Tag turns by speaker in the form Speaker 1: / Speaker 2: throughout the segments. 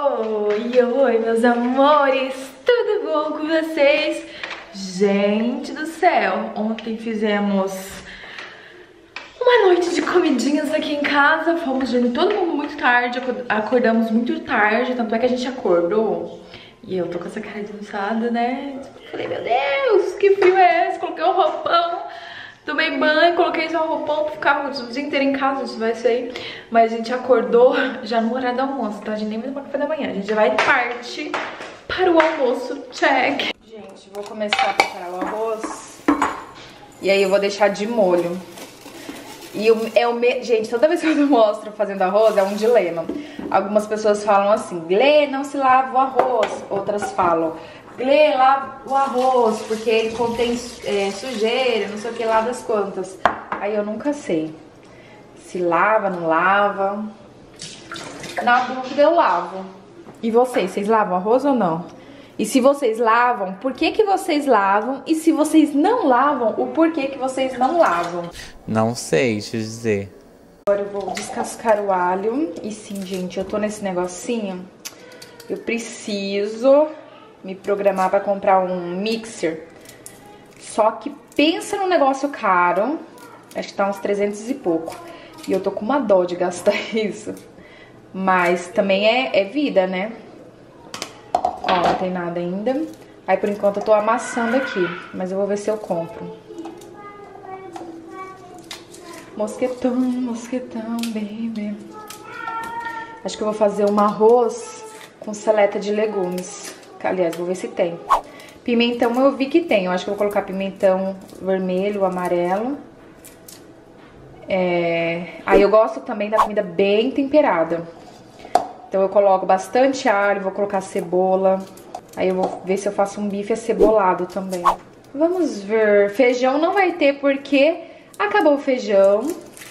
Speaker 1: Oi, oi, meus amores, tudo bom com vocês? Gente do céu, ontem fizemos uma noite de comidinhas aqui em casa. Fomos dormir todo mundo muito tarde, acordamos muito tarde, tanto é que a gente acordou e eu tô com essa cara de cansada, né? Falei, meu Deus, que frio é esse? Coloquei um roupão, tomei banho, coloquei só um roupão pra ficar o dia inteiro em casa, isso vai sair. Mas a gente acordou já no horário do almoço, então a gente nem vai tomar café da manhã. A gente já vai partir para o almoço, check. Gente, vou começar a preparar o arroz. E aí eu vou deixar de molho. E gente, toda vez que eu mostro fazendo arroz é um dilema. Algumas pessoas falam assim, Glê, não se lava o arroz. Outras falam, Glê, lava o arroz, porque ele contém sujeira, não sei o que lá das quantas. Aí eu nunca sei se lava, não lava. Na dúvida eu lavo. E vocês lavam arroz ou não? E se vocês lavam, por que que vocês lavam? E se vocês não lavam, o porquê que vocês não lavam?
Speaker 2: Não sei te dizer.
Speaker 1: Agora eu vou descascar o alho. E sim, gente, eu tô nesse negocinho. Eu preciso me programar pra comprar um mixer. Só que pensa num negócio caro. Acho que tá uns 300 e pouco. E eu tô com uma dó de gastar isso. Mas também é vida, né? Ó, não tem nada ainda. Aí, por enquanto, eu tô amassando aqui. Mas eu vou ver se eu compro. Mosquetão, mosquetão, baby. Acho que eu vou fazer um arroz com seleta de legumes. Aliás, vou ver se tem. Pimentão eu vi que tem. Eu acho que eu vou colocar pimentão vermelho, amarelo. Aí eu gosto também da comida bem temperada. Então eu coloco bastante alho, vou colocar cebola. Aí eu vou ver se eu faço um bife acebolado também. Vamos ver. Feijão não vai ter porque acabou o feijão.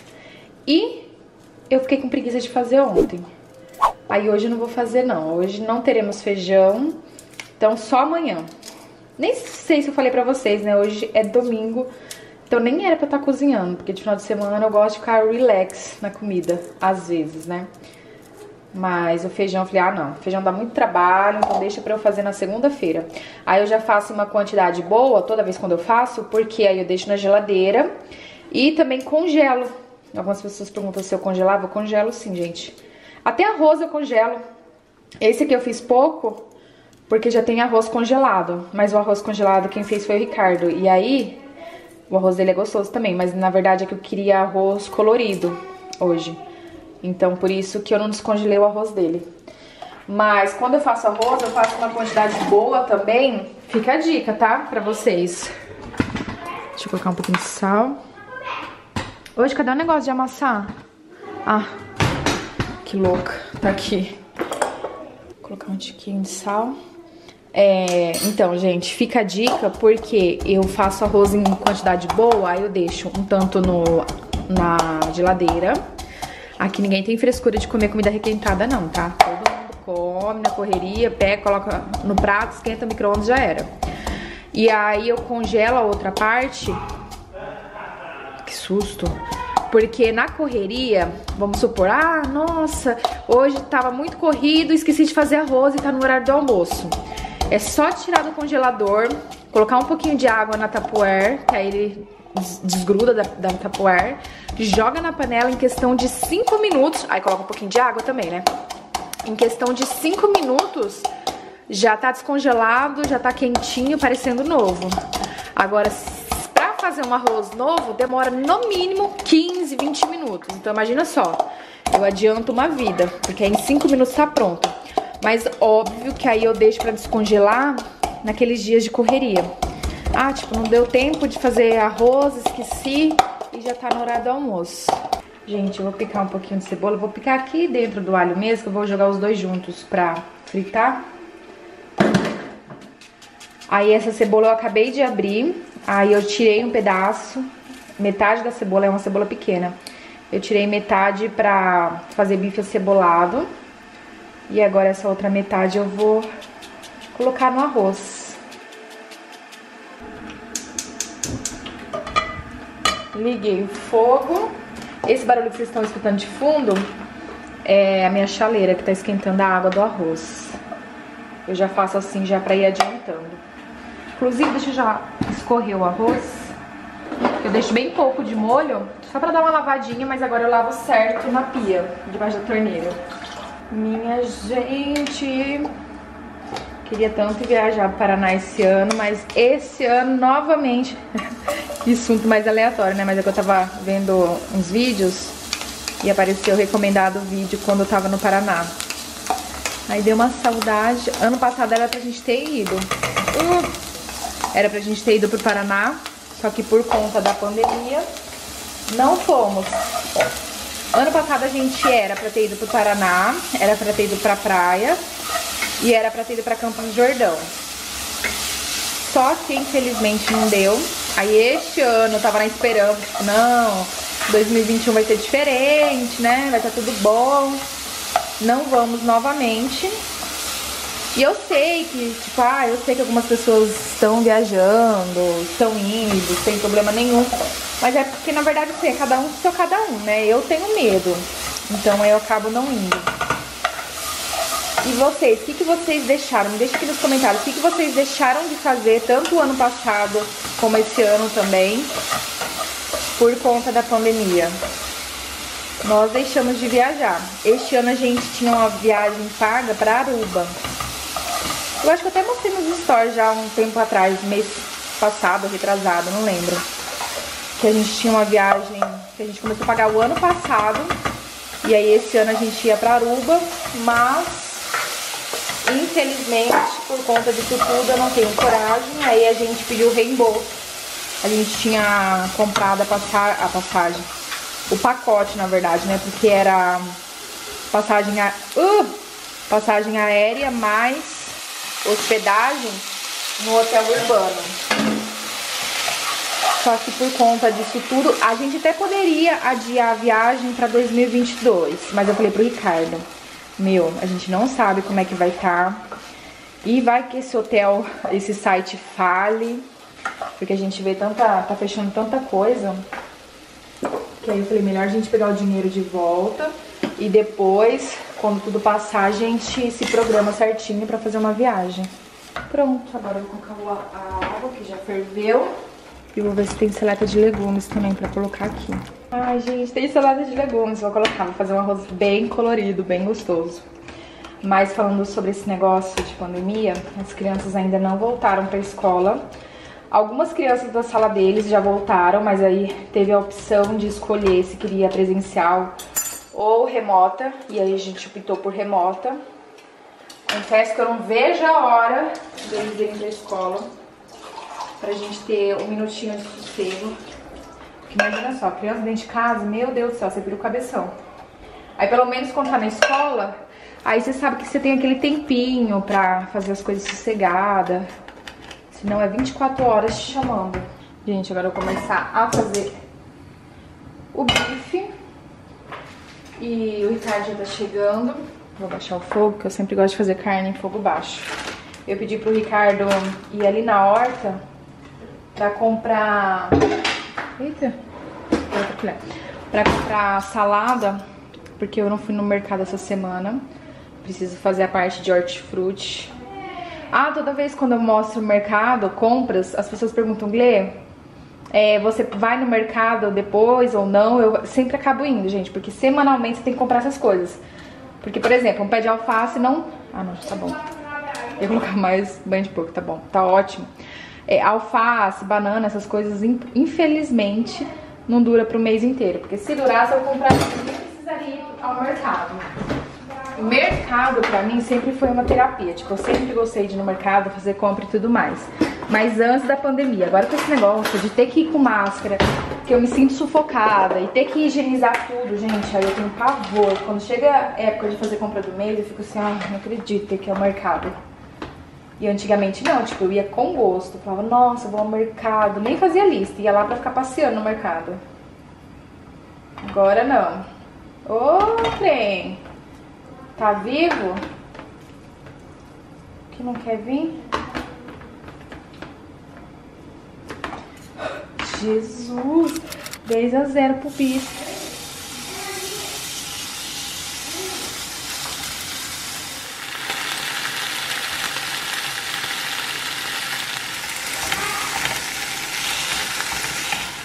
Speaker 1: E eu fiquei com preguiça de fazer ontem. Aí hoje eu não vou fazer não. Hoje não teremos feijão. Então só amanhã. Nem sei se eu falei pra vocês, né? Hoje é domingo. Então nem era pra estar cozinhando. Porque de final de semana eu gosto de ficar relax na comida. Às vezes, né? Mas o feijão, eu falei, ah não, o feijão dá muito trabalho, então deixa pra eu fazer na segunda-feira. Aí eu já faço uma quantidade boa, toda vez quando eu faço, porque aí eu deixo na geladeira e também congelo. Algumas pessoas perguntam se eu congelava, eu congelo sim, gente. Até arroz eu congelo. Esse aqui eu fiz pouco, porque já tem arroz congelado. Mas o arroz congelado quem fez foi o Ricardo. E aí, o arroz dele é gostoso também, mas na verdade é que eu queria arroz colorido hoje. Então, por isso que eu não descongelei o arroz dele. Mas, quando eu faço arroz, eu faço uma quantidade boa também. Fica a dica, tá? Pra vocês. Deixa eu colocar um pouquinho de sal. Hoje, cadê o negócio de amassar? Ah, que louca. Tá aqui. Vou colocar um tiquinho de sal. Então, gente, fica a dica porque eu faço arroz em quantidade boa. Aí eu deixo um tanto na geladeira. Aqui ninguém tem frescura de comer comida requentada não, tá? Todo mundo come na correria, pega, coloca no prato, esquenta o micro-ondas, já era. E aí eu congelo a outra parte. Que susto. Porque na correria, vamos supor, ah, nossa, hoje tava muito corrido, esqueci de fazer arroz e tá no horário do almoço. É só tirar do congelador, colocar um pouquinho de água na Tupperware, que aí ele desgruda da Tupperware, joga na panela em questão de 5 minutos, aí coloca um pouquinho de água também, né? Em questão de 5 minutos, já tá descongelado, já tá quentinho, parecendo novo. Agora, pra fazer um arroz novo, demora no mínimo 15, 20 minutos. Então, imagina só, eu adianto uma vida, porque aí em 5 minutos tá pronto. Mas óbvio que aí eu deixo pra descongelar naqueles dias de correria. Ah, tipo, não deu tempo de fazer arroz, esqueci e já tá no horário do almoço. Gente, eu vou picar um pouquinho de cebola. Vou picar aqui dentro do alho mesmo, que eu vou jogar os dois juntos pra fritar. Aí essa cebola eu acabei de abrir. Aí eu tirei um pedaço. Metade da cebola é uma cebola pequena. Eu tirei metade pra fazer bife acebolado. E agora essa outra metade eu vou colocar no arroz. Liguei o fogo. Esse barulho que vocês estão escutando de fundo é a minha chaleira que tá esquentando a água do arroz. Eu já faço assim já pra ir adiantando. Inclusive, deixa eu já escorrer o arroz. Eu deixo bem pouco de molho, só pra dar uma lavadinha, mas agora eu lavo certo na pia, debaixo da torneira. Minha gente... Queria tanto viajar para o Paraná esse ano, mas esse ano, novamente... Que assunto mais aleatório, né? Mas é que eu tava vendo uns vídeos e apareceu recomendado o vídeo quando eu tava no Paraná. Aí deu uma saudade. Ano passado era pra gente ter ido. Era pra gente ter ido pro Paraná, só que por conta da pandemia, não fomos. Ano passado a gente era pra ter ido pro Paraná, era pra ter ido pra praia e era pra ter ido pra Campos do Jordão. Só que infelizmente não deu. Aí este ano eu tava na esperança, tipo, não, 2021 vai ser diferente, né? Vai estar tudo bom. Não vamos novamente. E eu sei que, tipo, eu sei que algumas pessoas estão viajando, estão indo, sem problema nenhum. Mas é porque, na verdade, assim, é cada um com seu cada um, né? Eu tenho medo, então aí eu acabo não indo. E vocês, o que vocês deixaram? Me deixa aqui nos comentários. O que vocês deixaram de fazer, tanto o ano passado como esse ano também, por conta da pandemia? Nós deixamos de viajar. Este ano a gente tinha uma viagem paga para Aruba. Eu acho que eu até mostrei nos stories já um tempo atrás, mês passado, retrasado, não lembro. Que a gente tinha uma viagem que a gente começou a pagar o ano passado. E aí esse ano a gente ia para Aruba, mas... Infelizmente, por conta disso tudo, eu não tenho coragem. Aí a gente pediu o reembolso. A gente tinha comprado a passagem, o pacote, na verdade, né? Porque era passagem aérea mais hospedagem no hotel urbano. Só que por conta disso tudo, a gente até poderia adiar a viagem para 2022. Mas eu falei pro Ricardo... Meu, a gente não sabe como é que vai estar. E vai que esse hotel, esse site fale. Porque a gente vê tá fechando tanta coisa. Que aí eu falei, melhor a gente pegar o dinheiro de volta. E depois, quando tudo passar, a gente se programa certinho pra fazer uma viagem. Pronto, agora eu vou colocar a água que já ferveu. E vou ver se tem salada de legumes também pra colocar aqui. Ai, gente, tem salada de legumes. Vou colocar, vou fazer um arroz bem colorido, bem gostoso. Mas falando sobre esse negócio de pandemia, as crianças ainda não voltaram pra escola. Algumas crianças da sala deles já voltaram, mas aí teve a opção de escolher se queria presencial ou remota. E aí a gente optou por remota. Confesso que eu não vejo a hora deles irem pra escola. Pra gente ter um minutinho de sossego. Porque imagina só, criança dentro de casa, meu Deus do céu, você vira o cabeção. Aí pelo menos quando tá na escola, aí você sabe que você tem aquele tempinho pra fazer as coisas sossegadas. Senão é 24 horas te chamando. Gente, agora eu vou começar a fazer o bife. E o Ricardo já tá chegando. Vou baixar o fogo, porque eu sempre gosto de fazer carne em fogo baixo. Eu pedi pro Ricardo ir ali na horta pra comprar... Eita! Outra colher. Pra comprar salada, porque eu não fui no mercado essa semana. Preciso fazer a parte de hortifruti. Toda vez quando eu mostro o mercado, compras, as pessoas perguntam, Glê, você vai no mercado depois ou não? Eu sempre acabo indo, gente, porque semanalmente você tem que comprar essas coisas. Porque, por exemplo, um pé de alface não... não, tá bom. Eu vou colocar mais banho de porco, tá bom, tá ótimo. Alface, banana, essas coisas, infelizmente, não dura pro mês inteiro. Porque se durasse, eu compraria, nem precisaria ir ao mercado. O mercado, pra mim, sempre foi uma terapia. Tipo, eu sempre gostei de ir no mercado, fazer compra e tudo mais. Mas antes da pandemia, agora com esse negócio de ter que ir com máscara, que eu me sinto sufocada, e ter que higienizar tudo, gente, aí eu tenho pavor. Quando chega a época de fazer compra do mês, eu fico assim, não acredito que é o mercado. E antigamente não, tipo, eu ia com gosto. Falava, nossa, vou ao mercado. Nem fazia lista, ia lá pra ficar passeando no mercado. Agora não. Ô, trem. Tá vivo? Que não quer vir? Jesus. 10-0 pro bicho.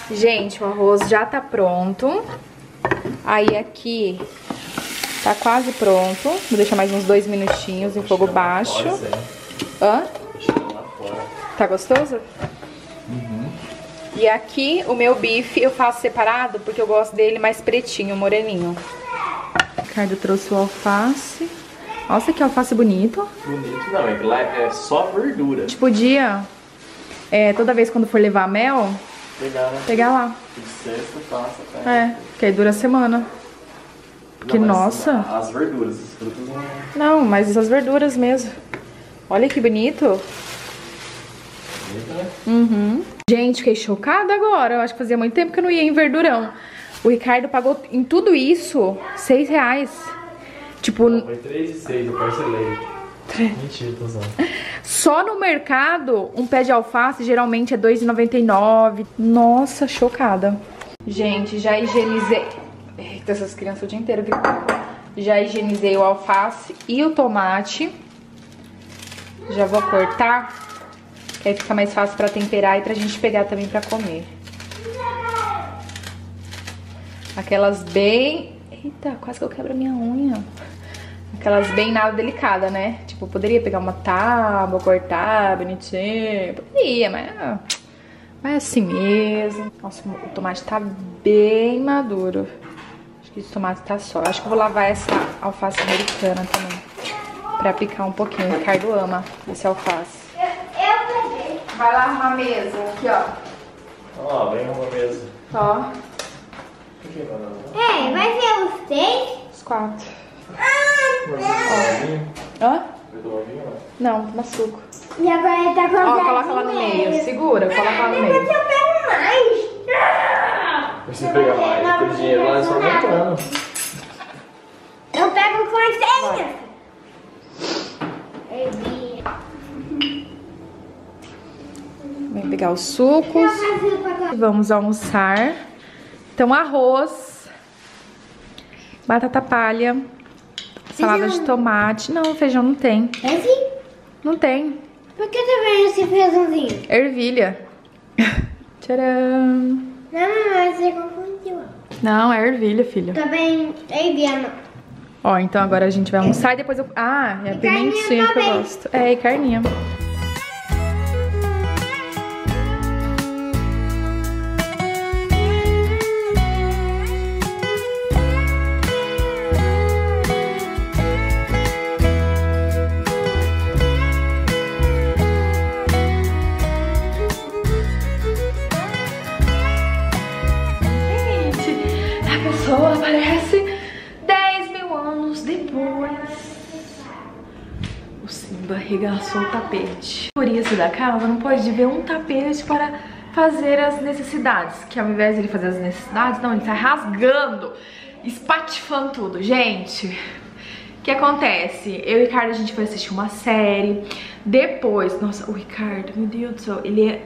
Speaker 1: Gente, o arroz já tá pronto. Aí aqui tá quase pronto. Vou deixar mais uns 2 minutinhos em fogo baixo. Hã? Tá gostoso?
Speaker 2: Uhum.
Speaker 1: E aqui o meu bife eu faço separado porque eu gosto dele mais pretinho, moreninho. O Ricardo trouxe o alface. Nossa, que alface bonito.
Speaker 2: Bonito não, é só verdura.
Speaker 1: A gente podia, toda vez quando for levar mel, pegar lá.
Speaker 2: De sexta, passa, tá?
Speaker 1: É, que aí dura a semana. Porque,
Speaker 2: não,
Speaker 1: nossa.
Speaker 2: As verduras, as frutas não.
Speaker 1: Não, mas essas verduras mesmo. Olha que bonito.
Speaker 2: Bonito, né?
Speaker 1: Uhum. Gente, fiquei chocada agora. Eu acho que fazia muito tempo que eu não ia em verdurão. O Ricardo pagou em tudo isso R$6. Tipo...
Speaker 2: Não, foi 3,6, eu parcelei. Mentira, tô usando.
Speaker 1: Só no mercado, um pé de alface geralmente é R$2,99. Nossa, chocada. Gente, já higienizei... Eita, essas crianças o dia inteiro, viu? Já higienizei o alface e o tomate. Já vou cortar, que aí fica mais fácil pra temperar e pra gente pegar também pra comer. Aquelas bem... Eita, quase que eu quebro a minha unha. Aquelas bem nada delicada, né? Tipo, poderia pegar uma tábua, cortar bonitinho. Poderia, mas é assim mesmo. Nossa, o tomate tá bem maduro. Acho que esse tomate tá só. Acho que eu vou lavar essa alface americana também. Pra picar um pouquinho. O Ricardo ama esse alface. Vai lá arrumar a mesa. Aqui, ó.
Speaker 2: Ó, vem uma mesa.
Speaker 1: Ó.
Speaker 3: Vai ver os 6?
Speaker 1: Os 4.
Speaker 2: Hã?
Speaker 1: Hã? Não, toma suco.
Speaker 3: E agora ele tá com
Speaker 1: Ó, coloca lá no meio. Segura, coloca lá no meio.
Speaker 3: Eu pego mais.
Speaker 2: Precisa pegar mais, porque o dinheiro lá é só aumentando.
Speaker 3: Eu pego com a senha.
Speaker 1: Vem pegar os sucos. Vamos almoçar. Então, arroz, batata palha, salada de tomate. Não, feijão não tem.
Speaker 3: É sim?
Speaker 1: Não tem.
Speaker 3: Por que tá vendo esse feijãozinho?
Speaker 1: Ervilha. Tcharam.
Speaker 3: Não, mas você confundiu.
Speaker 1: Não, é ervilha, filho.
Speaker 3: Também ervilha, não.
Speaker 1: Ó, então agora a gente vai almoçar e depois eu... Ah, é a
Speaker 3: E
Speaker 1: pimentinha
Speaker 3: carninha
Speaker 1: que eu
Speaker 3: também.
Speaker 1: gosto. É, e carninha. Pessoa aparece 10 mil anos depois. O Simba arregaçou o tapete. Por isso da casa não pode ver um tapete para fazer as necessidades. Que ao invés de ele fazer as necessidades, não, ele tá rasgando, espatifando tudo. Gente, o que acontece? Eu e o Ricardo, a gente foi assistir uma série. Depois, nossa, o Ricardo, meu Deus do céu, ele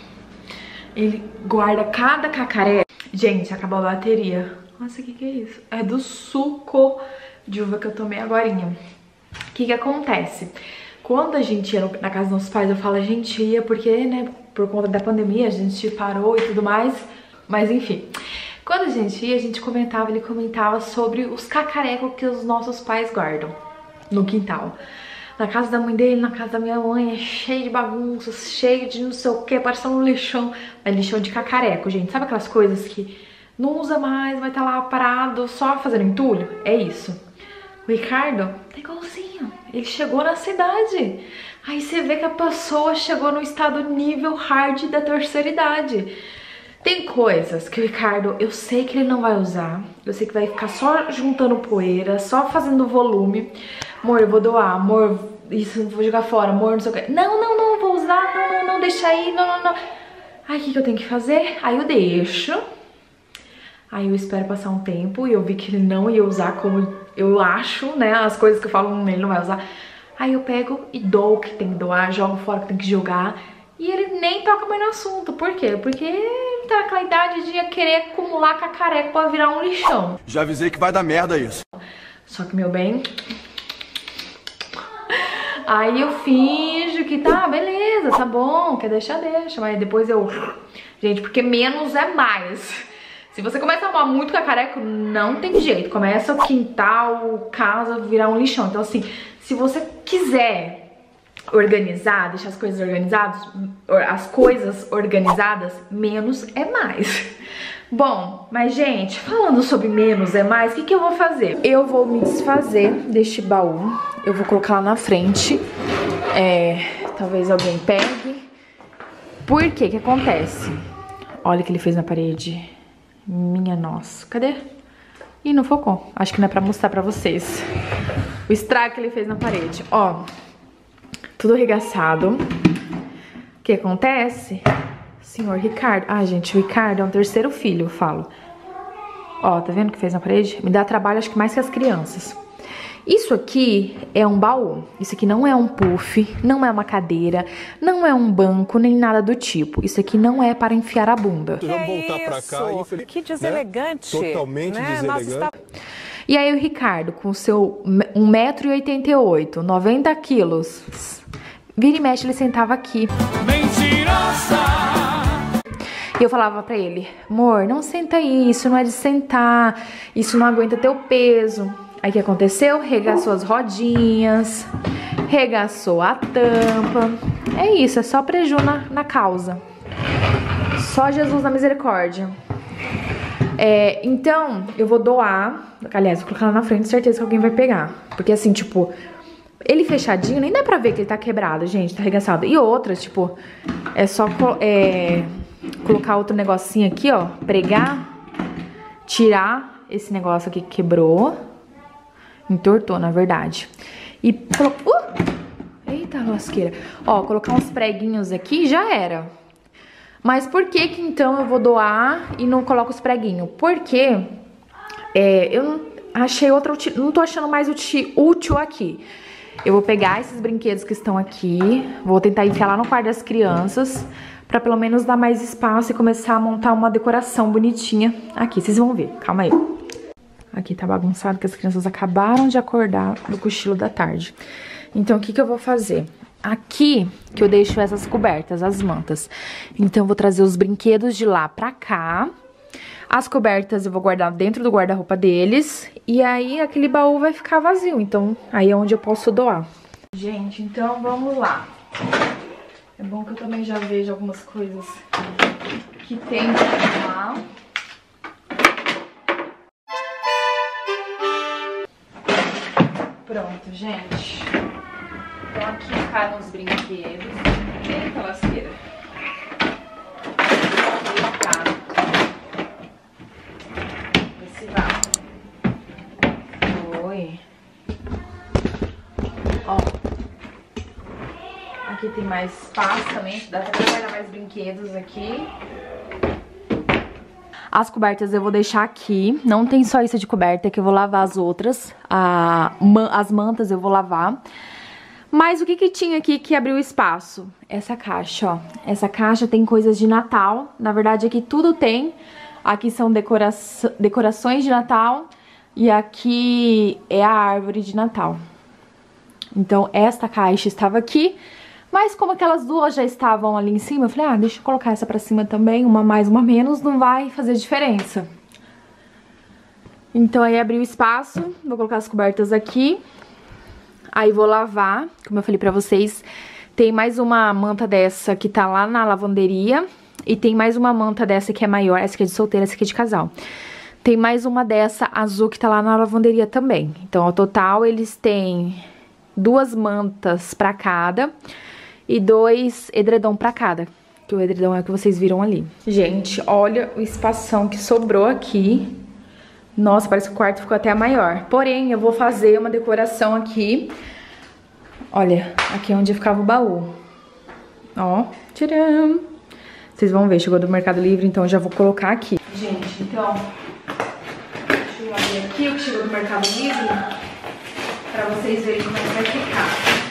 Speaker 1: guarda cada cacaré. Gente, acabou a bateria. Nossa, o que é isso? É do suco de uva que eu tomei agorinha. O que acontece? Quando a gente ia na casa dos nossos pais, eu falo a gente ia porque, né, por conta da pandemia, a gente parou e tudo mais. Mas enfim, quando a gente ia, a gente comentava, ele comentava sobre os cacarecos que os nossos pais guardam no quintal. Na casa da mãe dele, na casa da minha mãe, é cheio de bagunças, cheio de não sei o que, parece um lixão. É lixão de cacareco, gente. Sabe aquelas coisas que não usa mais, vai estar lá parado, só fazendo entulho? É isso. O Ricardo tá igualzinho. Ele chegou na cidade. Aí você vê que a pessoa chegou no estado nível hard da terceira idade. Tem coisas que o Ricardo, eu sei que ele não vai usar. Eu sei que vai ficar só juntando poeira, só fazendo volume. Amor, eu vou doar, amor, isso, vou jogar fora, amor, não sei o que. Não, vou usar, não, deixa aí, não. Aí o que eu tenho que fazer? Aí eu deixo. Aí eu espero passar um tempo e eu vi que ele não ia usar como eu acho, né? As coisas que eu falo, ele não vai usar. Aí eu pego e dou o que tem que doar, jogo fora o que tem que jogar. E ele nem toca mais no assunto. Por quê? Porque ele tá naquela idade de querer acumular cacareco pra virar um lixão.
Speaker 4: Já avisei que vai dar merda isso.
Speaker 1: Só que, meu bem... Aí eu finjo que tá, beleza, tá bom, quer deixar, deixa. Mas depois eu Gente, porque menos é mais. Se você começa a arrumar muito cacareco, não tem jeito. Começa o quintal, casa, virar um lixão. Então assim, se você quiser organizar, deixar as coisas organizadas, menos é mais. Bom, mas gente, falando sobre menos é mais, o que eu vou fazer? Eu vou me desfazer deste baú. Eu vou colocar lá na frente. Talvez alguém pegue. Por quê? Que acontece? Olha o que ele fez na parede. Minha nossa. Cadê? Ih, não focou. Acho que não é pra mostrar pra vocês. O estrago que ele fez na parede. Ó, tudo arregaçado. O que acontece? Senhor Ricardo. Ah, gente, o Ricardo é um terceiro filho, eu falo. Ó, tá vendo o que fez na parede? Me dá trabalho, acho que mais que as crianças. Isso aqui é um baú. Isso aqui não é um puff, não é uma cadeira, não é um banco, nem nada do tipo. Isso aqui não é para enfiar a bunda.
Speaker 5: Vamos voltar pra cá, que deselegante. Né? Totalmente deselegante.
Speaker 1: E aí o Ricardo, com o seu 1,88 m, 90 quilos, vira e mexe, ele sentava aqui. Mentirosa! E eu falava pra ele, amor, não senta aí, isso não é de sentar, isso não aguenta teu peso. Aí o que aconteceu? Regaçou as rodinhas, regaçou a tampa. É isso, é só preju na causa. Só Jesus na misericórdia. Então, eu vou doar. Aliás, vou colocar lá na frente, certeza que alguém vai pegar. Porque assim, tipo, ele fechadinho, nem dá pra ver que ele tá quebrado, gente, tá arregaçado. E outras, tipo, é só colocar outro negocinho aqui, ó, pregar, tirar esse negócio aqui que quebrou. Entortou, na verdade. E eita, lasqueira. Ó, colocar uns preguinhos aqui já era. Mas por que que então eu vou doar e não coloco os preguinhos? Porque eu não achei outra não tô achando mais útil aqui. Eu vou pegar esses brinquedos que estão aqui, vou tentar enfiar lá no quarto das crianças, pra pelo menos dar mais espaço e começar a montar uma decoração bonitinha aqui. Vocês vão ver, calma aí. Aqui tá bagunçado, que as crianças acabaram de acordar do cochilo da tarde. Então, o que que eu vou fazer? Aqui que eu deixo essas cobertas, as mantas. Então, eu vou trazer os brinquedos de lá pra cá. As cobertas eu vou guardar dentro do guarda-roupa deles. E aí, aquele baú vai ficar vazio. Então, aí é onde eu posso doar. Gente, então, vamos lá. É bom que eu também já vejo algumas coisas que tem pra lá. Pronto, gente. Então aqui ficaram os brinquedos. Eita, lasqueira. Vê se vai. Oi. Ó. Aqui tem mais espaço também. Dá pra guardar mais brinquedos aqui. As cobertas eu vou deixar aqui, não tem só isso de coberta, que eu vou lavar as outras. As mantas eu vou lavar. Mas o que que tinha aqui que abriu espaço? Essa caixa, ó. Essa caixa tem coisas de Natal. Na verdade, aqui tudo tem. Aqui são decorações de Natal. E aqui é a árvore de Natal. Então, esta caixa estava aqui. Mas como aquelas duas já estavam ali em cima, eu falei, deixa eu colocar essa pra cima também, uma mais, uma menos, não vai fazer diferença. Então aí abri o espaço, vou colocar as cobertas aqui, aí vou lavar, como eu falei pra vocês, tem mais uma manta dessa que tá lá na lavanderia, e tem mais uma manta dessa que é maior, essa aqui é de solteira, essa aqui é de casal. Tem mais uma dessa azul que tá lá na lavanderia também. Então ao total eles têm 2 mantas pra cada. E 2 edredom pra cada, que o edredom é o que vocês viram ali. Gente, olha o espação que sobrou aqui. Nossa, parece que o quarto ficou até maior. Porém, eu vou fazer uma decoração aqui. Olha, aqui é onde ficava o baú. Ó, tcharam! Vocês vão ver, chegou do Mercado Livre, então eu já vou colocar aqui. Gente, então, deixa eu abrir aqui o que chegou do Mercado Livre, pra vocês verem como é que vai ficar.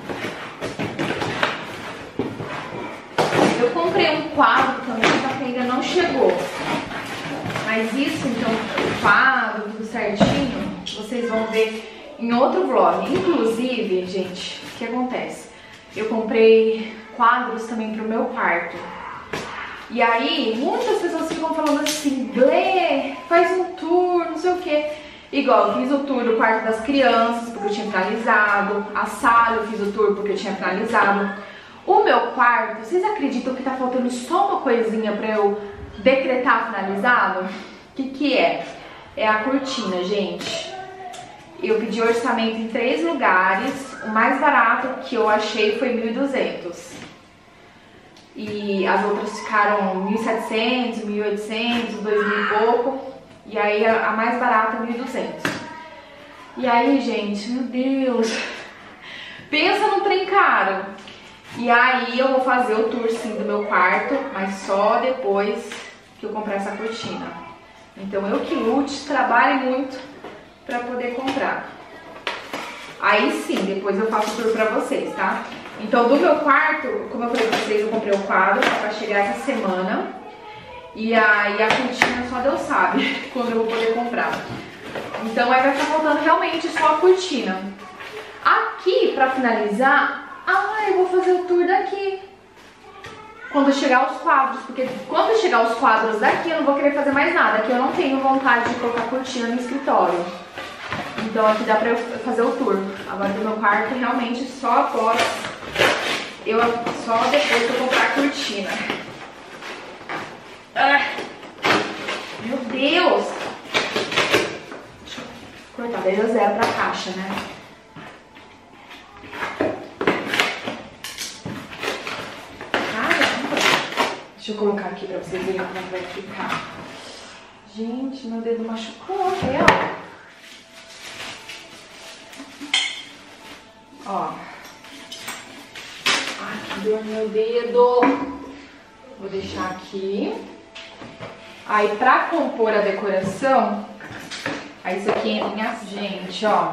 Speaker 1: Eu comprei um quadro também, só que ainda não chegou. Mas isso, então, o quadro, tudo certinho, vocês vão ver em outro vlog. Inclusive, gente, o que acontece? Eu comprei quadros também pro meu quarto. E aí, muitas pessoas ficam falando assim, Blê, faz um tour, não sei o quê. Igual, eu fiz o tour do quarto das crianças, porque eu tinha finalizado. A sala eu fiz o tour porque eu tinha finalizado. O meu quarto, vocês acreditam que tá faltando só uma coisinha pra eu decretar finalizado? O que é? É a cortina, gente. Eu pedi orçamento em 3 lugares. O mais barato que eu achei foi 1.200. E as outras ficaram 1.700, 1.800, 2.000 e pouco. E aí a mais barata é 1.200. E aí, gente, meu Deus. Pensa num trem caro. E aí eu vou fazer o tour sim do meu quarto, mas só depois que eu comprar essa cortina. Então eu que lute, trabalhe muito pra poder comprar. Aí sim, depois eu faço o tour pra vocês, tá? Então do meu quarto, como eu falei pra vocês, eu comprei o quadro pra chegar essa semana. E aí a cortina só Deus sabe quando eu vou poder comprar. Então aí vai ficar faltando realmente só a cortina. Aqui, pra finalizar, eu vou fazer o tour daqui. Quando chegar os quadros, porque quando chegar os quadros daqui eu não vou querer fazer mais nada. Aqui eu não tenho vontade de colocar cortina no escritório. Então aqui dá pra eu fazer o tour. Agora do meu quarto realmente só após só depois que eu comprar a cortina. Meu Deus! Deixa eu cortar, daí eu zero pra caixa, né? Caramba! Deixa eu colocar aqui pra vocês verem como vai ficar. Gente, meu dedo machucou, real. Ó. Ai, que dor no meu dedo. Vou deixar aqui. Aí, pra compor a decoração, aí isso aqui é minha... Gente, ó.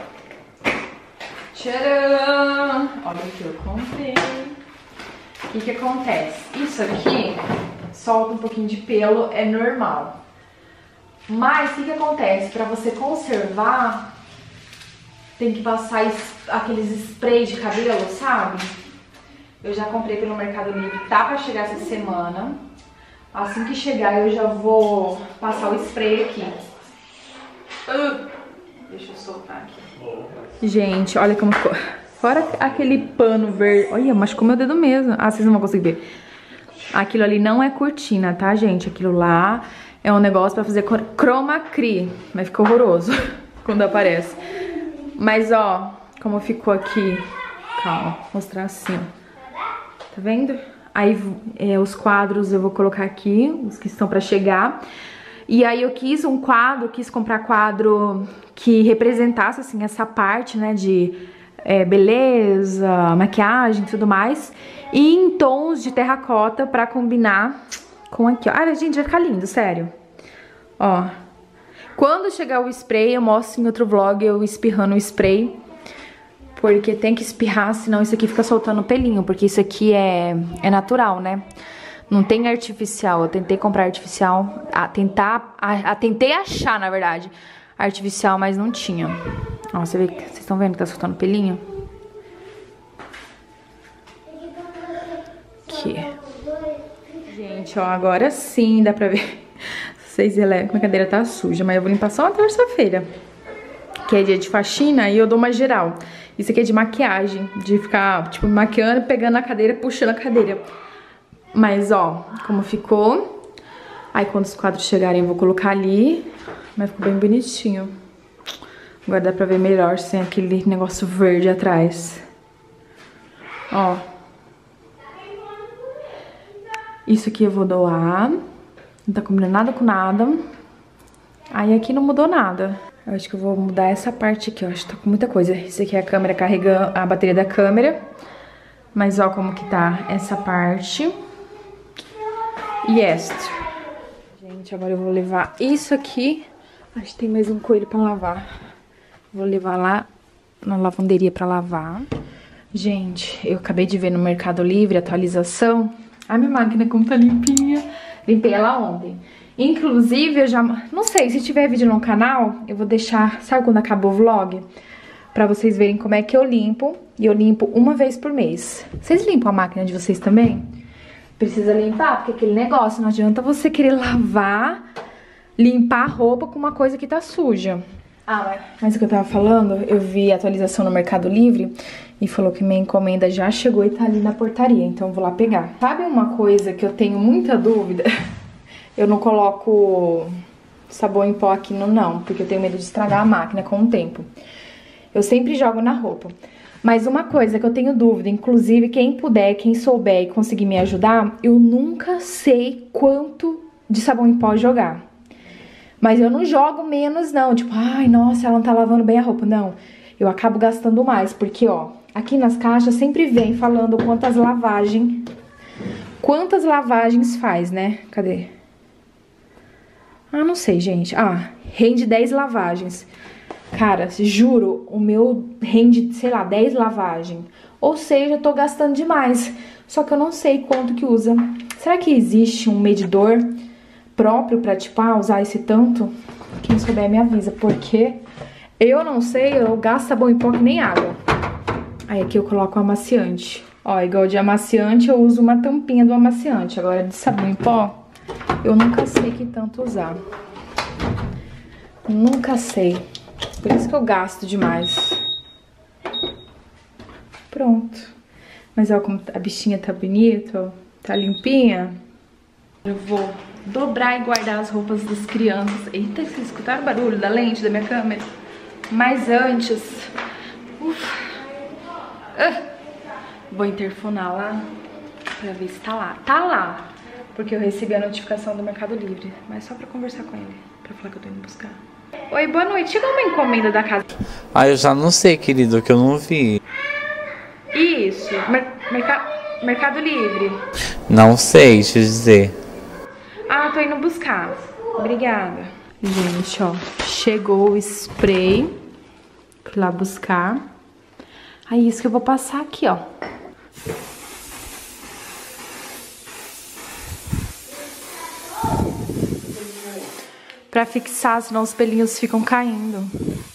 Speaker 1: Tcharam! Olha o que eu comprei. O que acontece? Isso aqui solta um pouquinho de pelo, é normal. Mas o que acontece? Pra você conservar, tem que passar aqueles spray de cabelo, sabe? Eu já comprei pelo Mercado Livre, tá pra chegar essa semana. Assim que chegar eu já vou passar o spray aqui. Deixa eu soltar aqui. Gente, olha como ficou. Fora aquele pano verde. Olha, machucou meu dedo mesmo. Ah, vocês não vão conseguir ver. Aquilo ali não é cortina, tá, gente? Aquilo lá é um negócio pra fazer chroma key. Mas ficou horroroso quando aparece. Mas, ó, como ficou aqui. Calma, vou mostrar assim, ó. Tá vendo? Aí os quadros eu vou colocar aqui, os que estão pra chegar. E aí eu quis comprar quadro que representasse, assim, essa parte, né, de beleza, maquiagem e tudo mais. E em tons de terracota pra combinar com aqui, ó. Ah, gente, vai ficar lindo, sério. Ó. Quando chegar o spray, eu mostro em outro vlog eu espirrando o spray. Porque tem que espirrar, senão isso aqui fica soltando pelinho. Porque isso aqui é natural, né? Não tem artificial. Eu tentei comprar artificial. Tentei achar, na verdade, artificial, mas não tinha. Ó, vocês estão vendo que tá soltando pelinho? Aqui. Gente, ó, agora sim dá pra ver. Vocês relevem que minha cadeira tá suja, mas eu vou limpar só na terça-feira. Que é dia de faxina e eu dou uma geral. Isso aqui é de maquiagem, de ficar, tipo, maquiando, pegando a cadeira, puxando a cadeira. Mas, ó, como ficou. Aí, quando os quadros chegarem, eu vou colocar ali. Mas ficou bem bonitinho. Agora dá pra ver melhor sem aquele negócio verde atrás. Ó. Isso aqui eu vou doar. Não tá combinando nada com nada. Aí aqui não mudou nada. Eu acho que eu vou mudar essa parte aqui, ó. Acho que tá com muita coisa. Isso aqui é a câmera carregando, a bateria da câmera. Mas ó como que tá essa parte. E esta. Gente, agora eu vou levar isso aqui. Acho que tem mais um coelho pra lavar. Vou levar lá na lavanderia pra lavar. Gente, eu acabei de ver no Mercado Livre, atualização. A minha máquina como tá limpinha. Limpei ela ontem. Inclusive, eu já... Não sei, se tiver vídeo no canal, eu vou deixar... Sabe quando acabou o vlog? Pra vocês verem como é que eu limpo. E eu limpo uma vez por mês. Vocês limpam a máquina de vocês também? precisa limpar, porque aquele negócio, não adianta você querer lavar, limpar a roupa com uma coisa que tá suja. Ah, mas o que eu tava falando, eu vi a atualização no Mercado Livre e falou que minha encomenda já chegou e tá ali na portaria, então eu vou lá pegar. Sabe uma coisa que eu tenho muita dúvida? Eu não coloco sabão em pó aqui não, porque eu tenho medo de estragar a máquina com o tempo. Eu sempre jogo na roupa. Mas uma coisa que eu tenho dúvida, inclusive quem puder, quem souber e conseguir me ajudar, eu nunca sei quanto de sabão em pó jogar. Mas eu não jogo menos não, tipo, ai, nossa, ela não tá lavando bem a roupa. Não, eu acabo gastando mais, porque, ó, aqui nas caixas sempre vem falando quantas lavagens faz, né? Cadê? Ah, não sei, gente. Ah, rende 10 lavagens. Cara, juro, o meu rende, sei lá, 10 lavagens. Ou seja, eu tô gastando demais. Só que eu não sei quanto que usa. Será que existe um medidor próprio pra, tipo, usar esse tanto? Quem souber me avisa, porque eu não sei, eu gasto sabão em pó que nem água. Aí aqui eu coloco o amaciante. Ó, igual de amaciante eu uso uma tampinha do amaciante. Agora de sabão em pó, eu nunca sei que tanto usar. Nunca sei. Por isso que eu gasto demais. Pronto. Mas ó como a bichinha tá bonita, ó. Tá limpinha. Eu vou dobrar e guardar as roupas das crianças. Eita, vocês escutaram o barulho da lente da minha câmera? Mas antes... vou interfonar lá pra ver se tá lá. Tá lá, porque eu recebi a notificação do Mercado Livre. Mas só pra conversar com ele, pra falar que eu tô indo buscar. Oi, boa noite. Chegou uma encomenda da casa.
Speaker 6: Ah, eu já não sei, querido, que eu não vi.
Speaker 1: Isso, Mercado Livre.
Speaker 6: Não sei te dizer.
Speaker 1: Ah, tô indo buscar. Obrigada. Gente, ó, chegou o spray. Fui lá buscar. Aí isso que eu vou passar aqui, ó. Pra fixar, senão os pelinhos ficam caindo.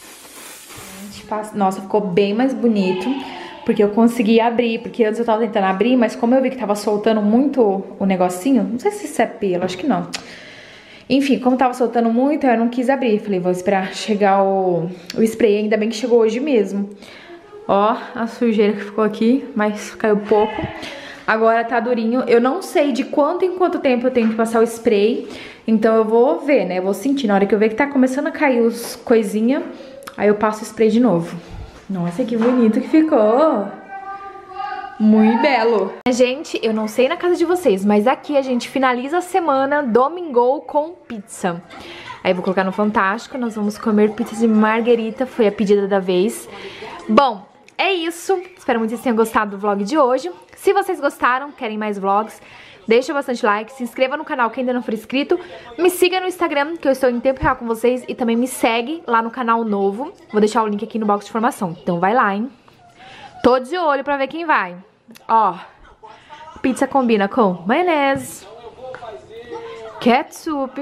Speaker 1: Nossa, ficou bem mais bonito. Porque eu consegui abrir. Porque antes eu tava tentando abrir, mas como eu vi que tava soltando muito o negocinho, não sei se isso é pelo, acho que não. Enfim, como tava soltando muito, eu não quis abrir. Falei, vou esperar chegar o spray. Ainda bem que chegou hoje mesmo. Ó, a sujeira que ficou aqui, mas caiu pouco. Agora tá durinho. Eu não sei de quanto em quanto tempo eu tenho que passar o spray. Então eu vou ver, né? Eu vou sentir. Na hora que eu ver que tá começando a cair os coisinha, aí eu passo o spray de novo. Nossa, que bonito que ficou. Muito belo. Gente, eu não sei na casa de vocês, mas aqui a gente finaliza a semana Domingou com pizza. Aí eu vou colocar no Fantástico. Nós vamos comer pizza de marguerita. Foi a pedida da vez. Bom, é isso. Espero muito que vocês tenham gostado do vlog de hoje. Se vocês gostaram, querem mais vlogs, deixa bastante like, se inscreva no canal quem ainda não for inscrito, me siga no Instagram, que eu estou em tempo real com vocês, e também me segue lá no canal novo. Vou deixar o link aqui no box de informação, então vai lá, hein? Tô de olho pra ver quem vai. Ó, pizza combina com maionese, ketchup,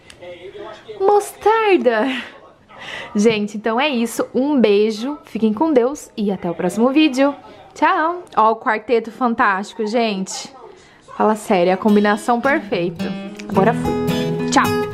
Speaker 1: mostarda. Gente, então é isso. Um beijo, fiquem com Deus e até o próximo vídeo. Tchau. Ó, o quarteto fantástico, gente. Fala sério, a combinação perfeita. Agora fui. Tchau.